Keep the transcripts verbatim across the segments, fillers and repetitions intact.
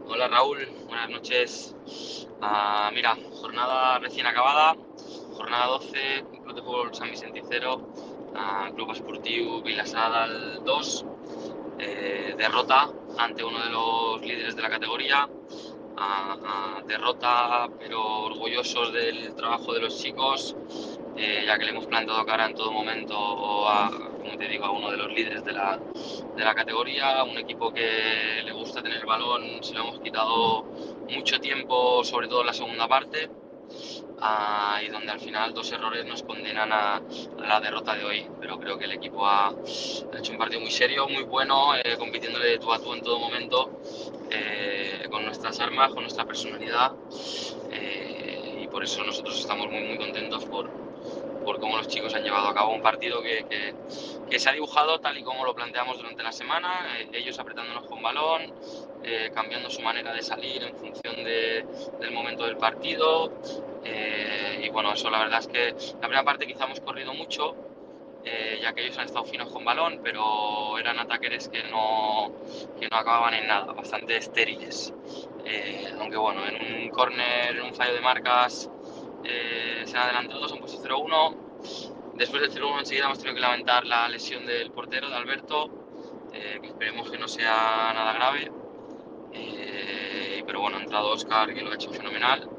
Hola Raúl, buenas noches. Ah, mira, jornada recién acabada, jornada doce, Club de Fútbol San Vicente cero, ah, Club Esportiu Vilassar dos, eh, derrota ante uno de los líderes de la categoría, ah, ah, derrota pero orgullosos del trabajo de los chicos, eh, ya que le hemos plantado cara en todo momento a, como te digo, a uno de los líderes de la, de la categoría, un equipo que le gusta tener el balón, se lo hemos quitado mucho tiempo, sobre todo en la segunda parte, uh, y donde al final dos errores nos condenan a, a, la derrota de hoy. Pero creo que el equipo ha, ha hecho un partido muy serio, muy bueno, eh, compitiéndole de tú a tú en todo momento, eh, con nuestras armas, con nuestra personalidad, eh, y por eso nosotros estamos muy, muy contentos por, por cómo los chicos han llevado a cabo un partido que, que, que se ha dibujado tal y como lo planteamos durante la semana, eh, ellos apretándonos con balón, eh, cambiando su manera de salir en función de, del momento del partido, eh, y bueno, eso la verdad es que la primera parte quizá hemos corrido mucho, eh, ya que ellos han estado finos con balón, pero eran ataques que no, que no acababan en nada, bastante estériles, eh, aunque bueno, en un córner, en un fallo de marcas, Eh, se han adelantado, se han puesto cero uno. Después del cero uno enseguida hemos tenido que lamentar la lesión del portero, de Alberto, eh, que esperemos que no sea nada grave. Eh, pero bueno, ha entrado Óscar, que lo ha hecho fenomenal.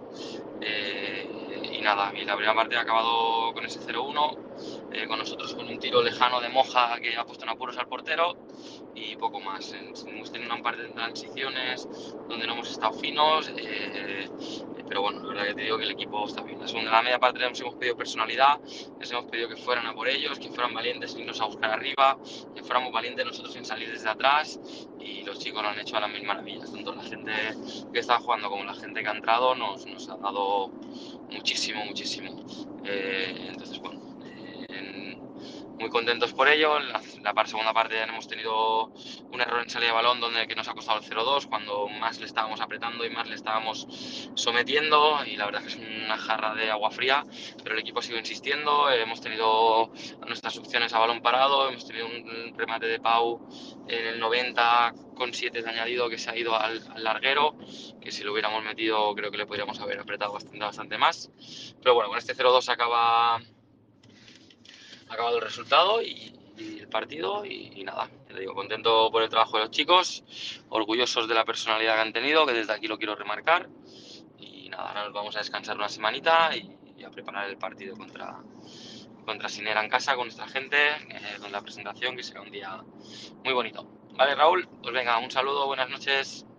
Eh, y nada, y la primera parte ha acabado con ese cero uno, eh, con nosotros con un tiro lejano de Moja que ha puesto en apuros al portero y poco más. Hemos tenido una parte de transiciones donde no hemos estado finos, eh, pero bueno, la verdad que te digo que el equipo está bien. La segunda, la media parte les hemos pedido personalidad, les hemos pedido que fueran a por ellos, que fueran valientes en irnos a buscar arriba, que fuéramos valientes nosotros en salir desde atrás, y los chicos lo han hecho a las mil maravillas. Tanto la gente que está jugando como la gente que ha entrado nos, nos ha dado muchísimo, muchísimo. Eh, entonces, bueno, eh, muy contentos por ello. En la, la segunda parte hemos tenido un error en salida de balón donde que nos ha costado el cero dos, cuando más le estábamos apretando y más le estábamos sometiendo, y la verdad es que es una jarra de agua fría, pero el equipo sigue insistiendo. Eh, hemos tenido nuestras opciones a balón parado, hemos tenido un, un remate de Pau en el noventa con siete de añadido que se ha ido al, al larguero, que si lo hubiéramos metido creo que le podríamos haber apretado bastante, bastante más. Pero bueno, con este cero dos acaba, ha acabado el resultado y, y el partido, y, y nada, te digo, contento por el trabajo de los chicos, orgullosos de la personalidad que han tenido, que desde aquí lo quiero remarcar, y nada, ahora nos vamos a descansar una semanita y, y a preparar el partido contra, contra Sinera en casa con nuestra gente, eh, con la presentación, que será un día muy bonito. Vale, Raúl, pues venga, un saludo, buenas noches.